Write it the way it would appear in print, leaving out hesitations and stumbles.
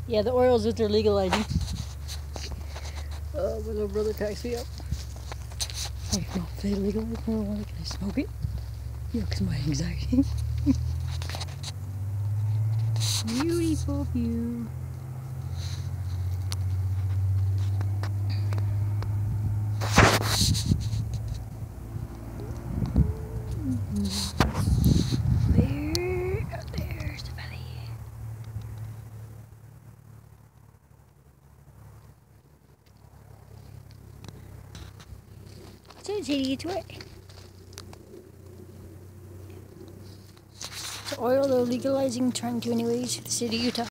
Yeah, the oil is what they're legalizing. Oh, my little brother cracks me up. I don't know if they legalize marijuana. Can I smoke it? Yeah, because my anxiety. Beautiful view. There's the valley. So it's idiot to it. The oil they're legalizing, trying to anyways, the city of Utah.